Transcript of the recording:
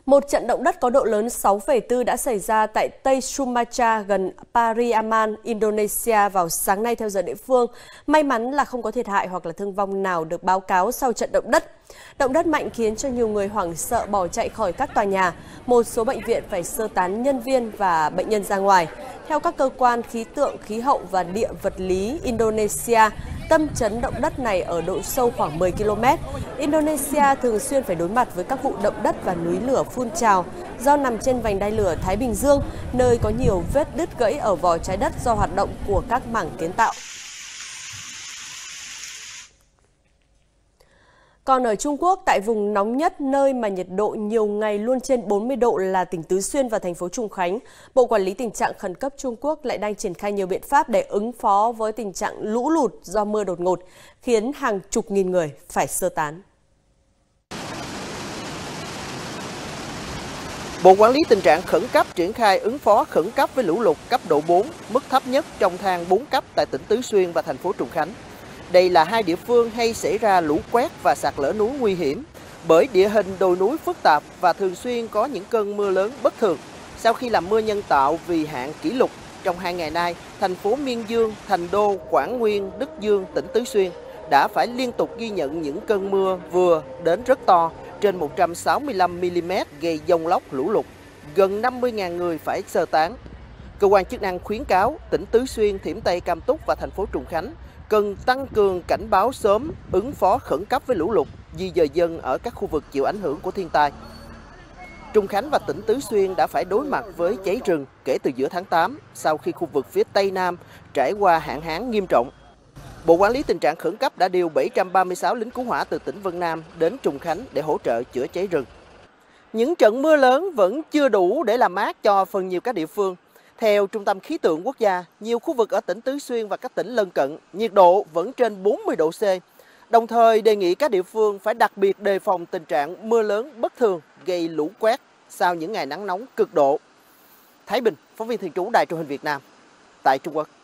Một trận động đất có độ lớn 6,4 đã xảy ra tại Tây Sumatra gần Pariaman, Indonesia vào sáng nay theo giờ địa phương. May mắn là không có thiệt hại hoặc là thương vong nào được báo cáo sau trận động đất. Động đất mạnh khiến cho nhiều người hoảng sợ bỏ chạy khỏi các tòa nhà. Một số bệnh viện phải sơ tán nhân viên và bệnh nhân ra ngoài. Theo các cơ quan khí tượng, khí hậu và địa vật lý Indonesia, tâm chấn động đất này ở độ sâu khoảng 10 km. Indonesia thường xuyên phải đối mặt với các vụ động đất và núi lửa phun trào do nằm trên vành đai lửa Thái Bình Dương, nơi có nhiều vết đứt gãy ở vỏ trái đất do hoạt động của các mảng kiến tạo. Còn ở Trung Quốc, tại vùng nóng nhất, nơi mà nhiệt độ nhiều ngày luôn trên 40 độ là tỉnh Tứ Xuyên và thành phố Trùng Khánh, Bộ Quản lý Tình trạng Khẩn cấp Trung Quốc lại đang triển khai nhiều biện pháp để ứng phó với tình trạng lũ lụt do mưa đột ngột, khiến hàng chục nghìn người phải sơ tán. Bộ Quản lý Tình trạng Khẩn cấp triển khai ứng phó khẩn cấp với lũ lụt cấp độ 4, mức thấp nhất trong thang 4 cấp tại tỉnh Tứ Xuyên và thành phố Trùng Khánh. Đây là hai địa phương hay xảy ra lũ quét và sạt lở núi nguy hiểm bởi địa hình đồi núi phức tạp và thường xuyên có những cơn mưa lớn bất thường. Sau khi làm mưa nhân tạo vì hạn kỷ lục trong 2 ngày nay, thành phố Miên Dương, Thành Đô, Quảng Nguyên, Đức Dương, tỉnh Tứ Xuyên đã phải liên tục ghi nhận những cơn mưa vừa đến rất to trên 165 mm gây dông lốc lũ lụt. Gần 50.000 người phải sơ tán. Cơ quan chức năng khuyến cáo tỉnh Tứ Xuyên, Thiểm Tây, Cam Túc và thành phố Trùng Khánh cần tăng cường cảnh báo sớm, ứng phó khẩn cấp với lũ lụt, di dời dân ở các khu vực chịu ảnh hưởng của thiên tai. Trùng Khánh và tỉnh Tứ Xuyên đã phải đối mặt với cháy rừng kể từ giữa tháng 8 sau khi khu vực phía Tây Nam trải qua hạn hán nghiêm trọng. Bộ Quản lý Tình trạng Khẩn cấp đã điều 736 lính cứu hỏa từ tỉnh Vân Nam đến Trùng Khánh để hỗ trợ chữa cháy rừng. Những trận mưa lớn vẫn chưa đủ để làm mát cho phần nhiều các địa phương. Theo Trung tâm Khí tượng Quốc gia, nhiều khu vực ở tỉnh Tứ Xuyên và các tỉnh lân cận, nhiệt độ vẫn trên 40 độ C. Đồng thời đề nghị các địa phương phải đặc biệt đề phòng tình trạng mưa lớn bất thường gây lũ quét sau những ngày nắng nóng cực độ. Thái Bình, phóng viên thường trú Đài Truyền hình Việt Nam tại Trung Quốc.